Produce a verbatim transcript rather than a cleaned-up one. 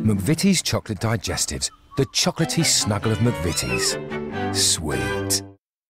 McVities chocolate digestives, the chocolatey snuggle of McVities. Sweet.